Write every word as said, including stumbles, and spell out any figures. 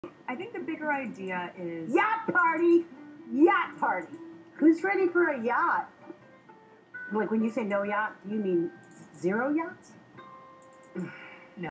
I think the bigger idea is... Yacht Party! Yacht Party! Who's ready for a yacht? Like, when you say no yacht, do you mean zero yachts?